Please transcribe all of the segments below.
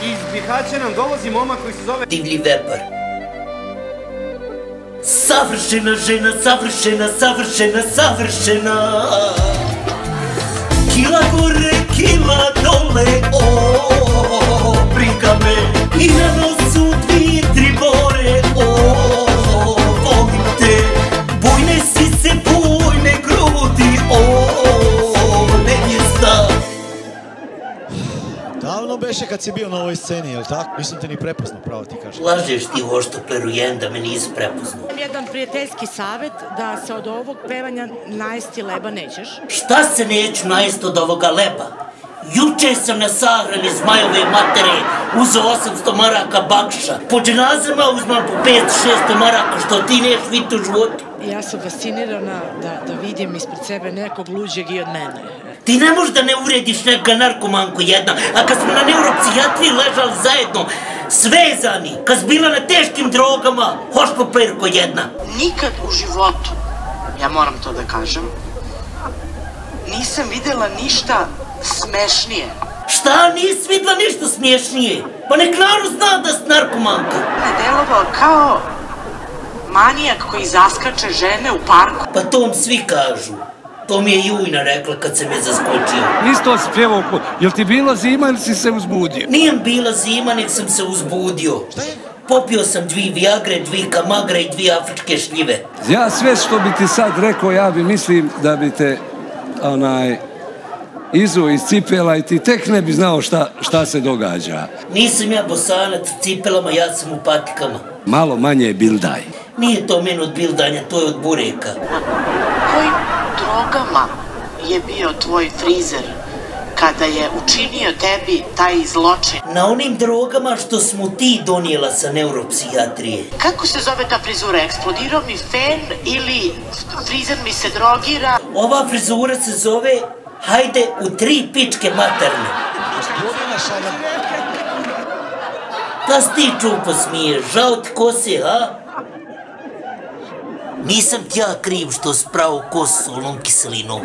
Iz Bihaća nam dolazi momak koji se zove Divlji vepar. Savršena žena, savršena, savršena, savršena. Kila gore, kila dole, o, briga me. I na nosu 2-3 bore, o, volim te. Bujne sise, bujne grudi, o, nevjesta. Davno beše kad si bio na ovoj sceni, jel tako? Nisam te ni prepoznao, pravo ti kažem. Lažeš ti hoštopleru jedan da me nisi prepoznao. Jedan prijateljski savjet da se od ovog pevanja najesti leba nećeš. Šta se neću najest od ovoga leba? Juče sam na sahrani Zmajove matere uzeo 800 maraka bakša. Po dženazama uzmam po 500-600 maraka, što ti neš vidjeti u životu. Ja sam fascinirana da vidim ispred sebe nekog luđeg i od mene. Ti ne možeš da ne uvrediš neka narkomanku jedna, a kad smo na neuropsihijatriji ležali zajedno, svezani, kad si bila na teškim drogama, hoštoplerko jedna. Nikad u životu, ja moram to da kažem, nisam videla ništa smešnije. Šta, nisi videla ništa smiješnije? Pa nek narod zna da si narkomanka. Me delovao kao manijak koji zaskače žene u parku. Pa to svi kažu. To mi je Jujna rekla kad sam je zaskočio. Isto si pjevao, jel ti bila zima ili si se uzbudio? Nijem bila zima, nek sam se uzbudio. Popio sam 2 Viagre, 2 Kamagra i 2 afričke šljive. Ja sve što bi ti sad rekao, ja bi mislim da bi te izuo iz cipela i ti tek ne bi znao šta se događa. Nisam ja bosanac u cipelama, ja sam u patikama. Malo manje bildaj. Nije to meni od bildanja, to je od bureka. Kojim drogama je bio tvoj frizer kada je učinio tebi taj zločin? Na onim drogama što smo ti donijela sa neuropsihijatrije. Kako se zove ta frizura? Eksplodirao mi fen ili frizer mi se drogira? Ova frizura se zove hajde u 3 pičke materne. Da si ti čupo smiješ, žao ti kose, ha? Nisam ti ja kriv što si pravo kosu s onom kiselinom.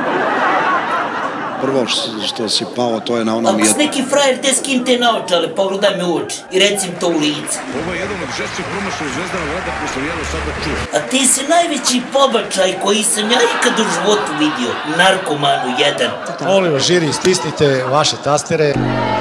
Prvo što si pao, to je na onom... Ako si neki frajer, te skin te naočale, pogledaj me u oči i reci mi to u lice. Ovo je jedan od žešćih promašaja Zvezdana Vlada koji sam jedno sada čuo. A ti si najveći pobačaj koji sam ja ikad u životu vidio. Narkomanu jedan. Molim vas, žiri, stisnite vaše tastere.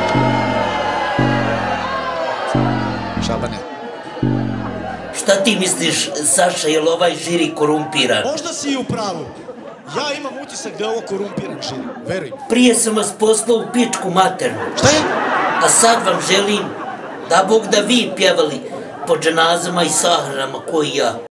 Šabane. Šta ti misliš, Saša, je li ovaj žiri korumpiran? Možda si i u pravu. Ja imam utisak da je ovo korumpiran žiri, veruj. Prije sam vas poslao u pičku maternu. Šta je? A sad vam želim da Bog da vi pjevali po dženazama i sahranama koji ja.